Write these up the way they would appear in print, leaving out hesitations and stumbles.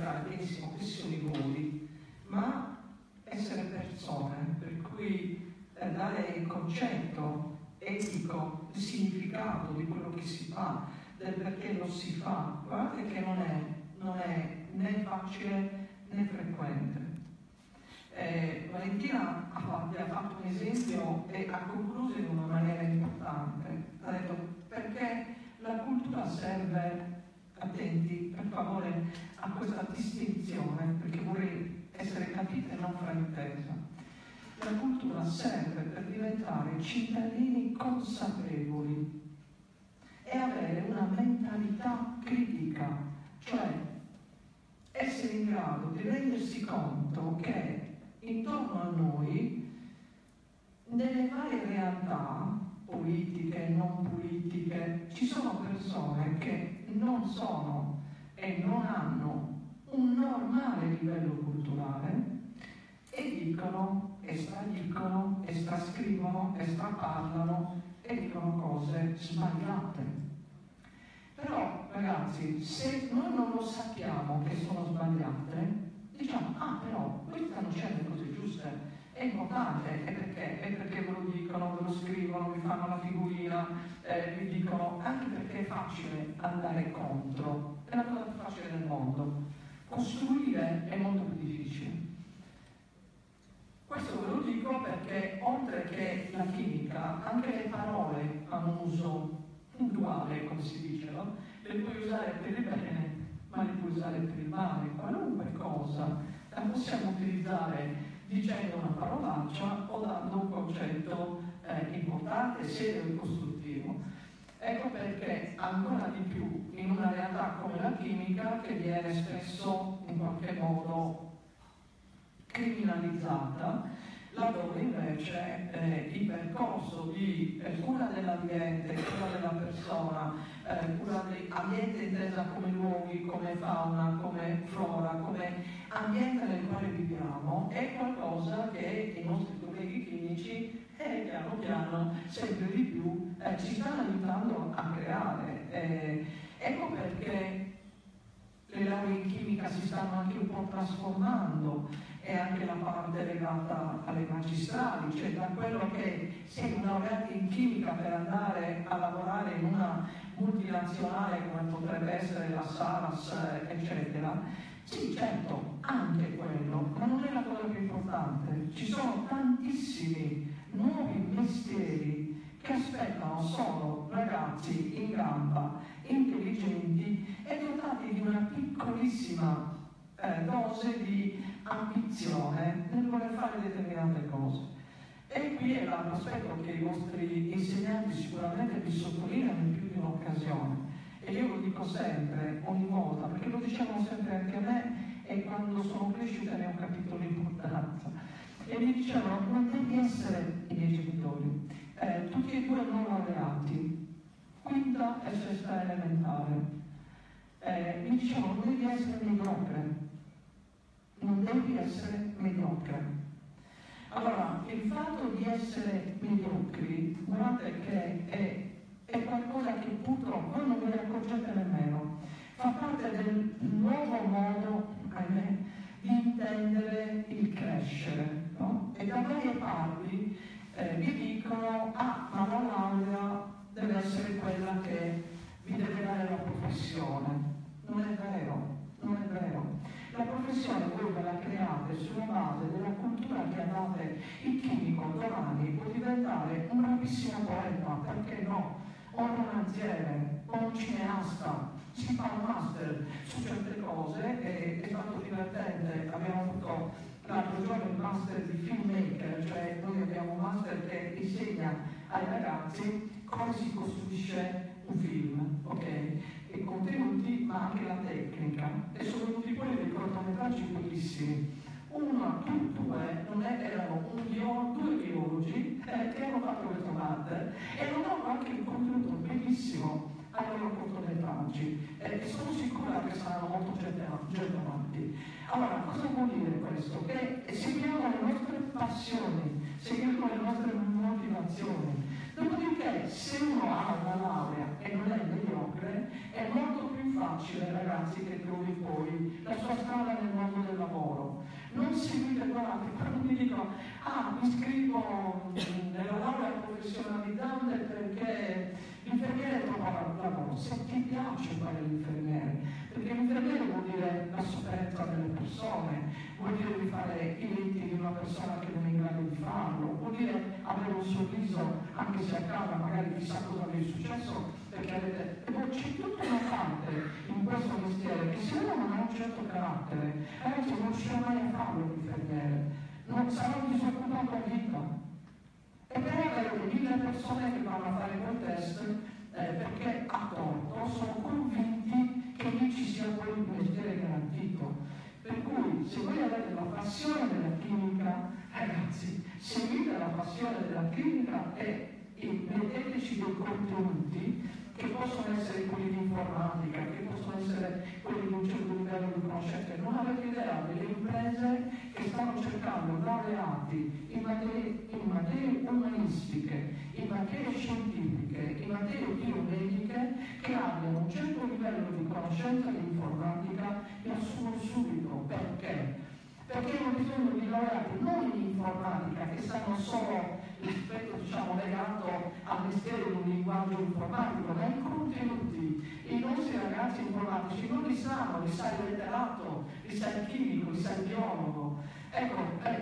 sappiamo benissimo che sono i ruoli, ma essere persone, per cui dare il concetto etico, il significato di quello che si fa, del perché lo si fa, guardate che non è né facile né frequente. Valentina vi ha fatto un esempio e ha concluso in una maniera importante. Ha detto perché la cultura serve, attenti per favore a questa distinzione, perché vorrei essere capita e non fraintesa. La cultura serve per diventare cittadini consapevoli e avere una mentalità critica, cioè essere in grado di rendersi conto che intorno a noi, nelle varie realtà politiche e non politiche, ci sono persone che non sono e non hanno un normale livello culturale e dicono, e stradicono, e strascrivono, e straparlano e dicono cose sbagliate. Però, ragazzi, se noi non lo sappiamo che sono sbagliate, diciamo, però, qui stanno dicendo cose giuste, è importante, è perché ve lo dicono, ve lo scrivono, vi fanno la figurina, vi dicono, anche perché è facile andare contro, è la cosa più facile del mondo. Costruire è molto più difficile. Questo ve lo dico perché, oltre che la chimica, anche le parole hanno un uso duale, come si dice, no? Le puoi usare per il bene, ma le puoi usare per il male. Qualunque cosa la possiamo utilizzare dicendo una parolaccia o dando un concetto importante, serio e costruttivo. Ecco perché ancora di più in una realtà come la chimica, che viene spesso in qualche modo criminalizzata, laddove invece il percorso di cura dell'ambiente, cura della persona, cura dell'ambiente intesa come luoghi, come fauna, come flora, come ambiente nel quale viviamo, è qualcosa che i nostri colleghi chimici piano piano, sempre di più, ci stanno aiutando a creare. Ecco perché le lauree in chimica si stanno anche un po' trasformando, e anche la parte legata alle magistrali, cioè da quello che sei laureati in chimica per andare a lavorare in una multinazionale come potrebbe essere la Saras, eccetera. Sì, certo, anche quello, ma non è la cosa più importante. Ci sono tantissimi nuovi mestieri che aspettano solo ragazzi in gamba, intelligenti e dotati di una piccolissima dose di ambizione nel voler fare determinate cose. E qui è l'aspetto che i vostri insegnanti sicuramente vi sottolineano in più di un'occasione. E io lo dico sempre, ogni volta, perché lo dicevano sempre anche a me, e quando sono cresciuta ne ho capito l'importanza. E mi dicevano, non devi essere, i miei genitori, tutti e due non laureati, quinta e sesta elementare. Mi dicevano, non devi essere mediocre. Non devi essere mediocre. Allora, il fatto di essere mediocri, guardate che è qualcosa che purtroppo voi non ve ne accorgete nemmeno. Fa parte del nuovo modo, ahimè, di intendere il crescere, no? E da varie parti vi dicono, ma la laurea deve essere quella che vi deve dare la professione. Non è vero, non è vero. La professione voi ve la create sulla base della cultura che avete. Il chimico domani può diventare un bravissimo poeta, perché no? O un romanziere, o un cineasta, si fa un master su certe cose, e è stato divertente. Abbiamo avuto l'altro giorno il master di filmmaker, cioè noi abbiamo un master che insegna ai ragazzi come si costruisce un film, ok? I contenuti ma anche la tecnica, e sono venuti quelli dei cortometraggi bellissimi. Erano due biologi che hanno fatto questo master e hanno dato anche un contenuto bellissimo ai loro cortometraggi, e sono sicura che saranno molto gettonati. Allora, cosa vuol dire questo? Che seguiamo le nostre passioni, seguiamo le nostre motivazioni. Dopodiché, se uno ha una laurea e non è mediocre, è molto più facile, ragazzi, che trovi poi la sua strada non seguite, guardate, quando mi dicono mi iscrivo nella laurea professionalizzante perché l'infermiere è troppo lavoro. Se ti piace fare l'infermiere, perché l'infermiere vuol dire la sofferenza delle persone, vuol dire rifare i letti di una persona che non è in grado di farlo, vuol dire avere un sorriso anche se a casa magari chissà cosa vi è successo, perché avete... c'è tutta una parte in questo mestiere che se uno non ha un certo carattere, ragazzi, non riuscirà mai a farlo l'infermiere, non sarà disoccupato a vita. E però avete 1000 persone che vanno a fare quel test perché a torto sono convinti che lì ci sia poi un mestiere garantito. Per cui se voi avete la passione della clinica, ragazzi, seguite la passione della clinica e metteteci dei contenuti che possono essere quelli di informatica, che possono essere quelli di un certo livello di conoscenza. Non avete idea delle imprese che stanno cercando laureati in materie umanistiche, in materie scientifiche, in materie biomediche, che abbiano un certo livello di conoscenza di informatica e assumono subito. Perché? Perché hanno bisogno di laureati non in informatica, che sanno solo l'aspetto legato al mestiere di un linguaggio informatico, ma i contenuti. I nostri ragazzi informatici non li sanno, li sa il letterato, li sa il chimico, li sa il biologo. Ecco,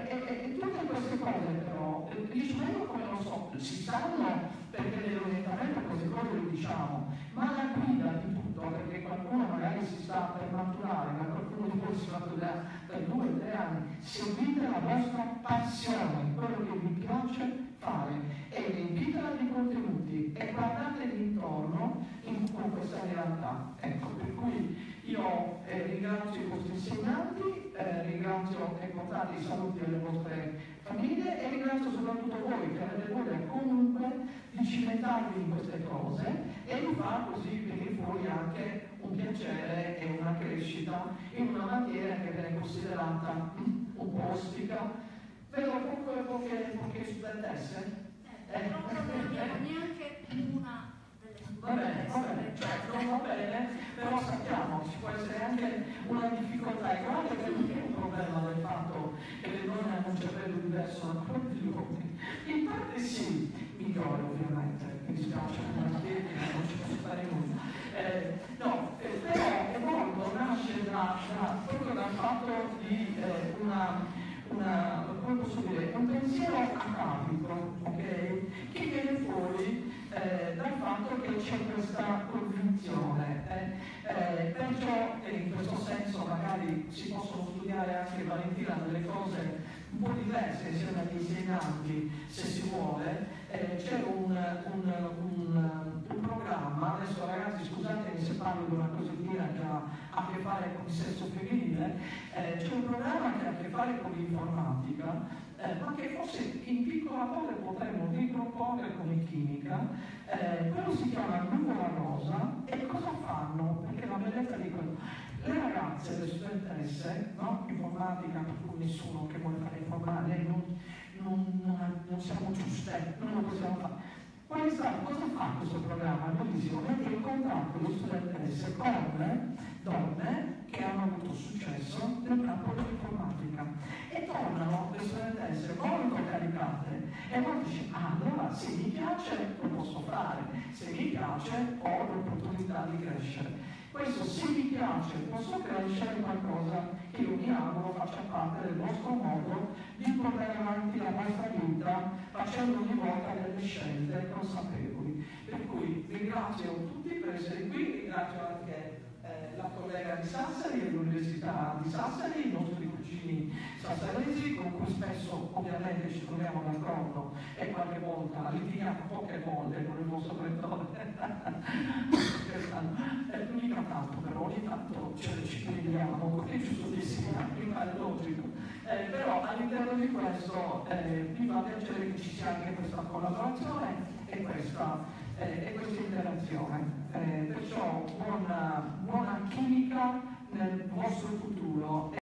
e tutte queste cose però, dice, ma io come lo so? Si sanno perché nell'orientamento queste cose le diciamo, ma la guida di tutto, perché qualcuno magari si sta per maturare, ma qualcuno di voi si matura per 2 o 3 anni, seguite la vostra passione, quello che vi piace fare, e riempitela di contenuti e guardatevi intorno con questa realtà. Ecco, per cui io ringrazio i vostri insegnanti, ringrazio e portate i saluti alle vostre famiglie e ringrazio soprattutto voi che avete voglia comunque di cimentarvi in queste cose e di far così venire fuori anche un piacere e una crescita in una materia che viene considerata un po' ostica. Vedo poche studentesse? Non abbiamo neanche una delle studentesse. Certo, va bene, però sappiamo che ci può essere anche una difficoltà. E guardate che non è un problema del fatto che le donne hanno un cervello diverso da quello degli uomini. In parte sì, migliore ovviamente, mi dispiace per la tecnica, non ci posso fare nulla. Però è molto, nasce proprio dal fatto di come posso dire, un pensiero academico, ok? Che viene fuori dal fatto che c'è questa convinzione. Perciò in questo senso magari si possono studiare anche, Valentina, delle cose un po' diverse insieme agli insegnanti, se si vuole. C'è un programma, adesso ragazzi scusatemi se parlo di una cosettina che ha a che fare con il sesso femminile, c'è un programma che ha a che fare con l'informatica, ma che forse in piccola parte potremmo riproporre come chimica. Quello si chiama Nuvola Rosa. E cosa fanno? Perché la bellezza di quello, le ragazze, le studentesse, no? Informatica, per cui nessuno che vuole fare informatica, non siamo giuste, non lo possiamo fare. Cosa fa questo programma? Bellissimo, mette in contatto le studentesse con donne che hanno avuto successo nel campo dell'informatica e tornano le studentesse molto caricate e poi dice, allora se mi piace lo posso fare, se mi piace ho l'opportunità di crescere. Questo se mi piace posso crescere è qualcosa che io mi auguro faccia parte del vostro modo di portare avanti la vostra vita facendo ogni volta delle scelte consapevoli. Per cui ringrazio tutti per essere qui, ringrazio anche la collega di Sassari e l'Università di Sassari, i nostri cugini sassaresi con cui spesso ovviamente ci troviamo d'accordo e qualche volta litighiamo poche volte con il vostro rettore. Mica tanto, però ogni tanto ci vediamo, è giusto che sia, mi pare logico. Però all'interno di questo mi fa piacere che ci sia anche questa collaborazione e questa interazione. Perciò buona chimica nel vostro futuro.